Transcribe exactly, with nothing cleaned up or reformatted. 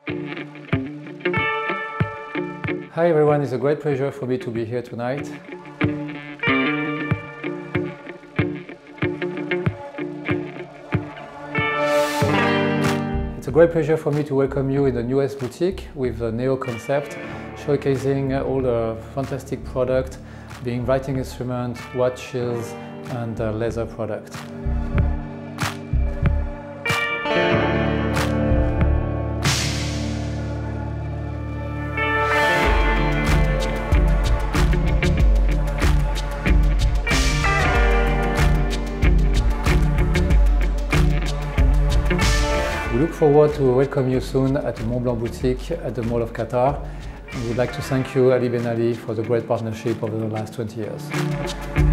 Hi everyone, it's a great pleasure for me to be here tonight. It's a great pleasure for me to welcome you in the newest boutique with the Neo concept, showcasing all the fantastic products, being writing instruments, watches and uh, leather products. We look forward to welcome you soon at the Mont Blanc boutique at the Mall of Qatar. We would like to thank you, Ali Ben Ali, for the great partnership over the last twenty years.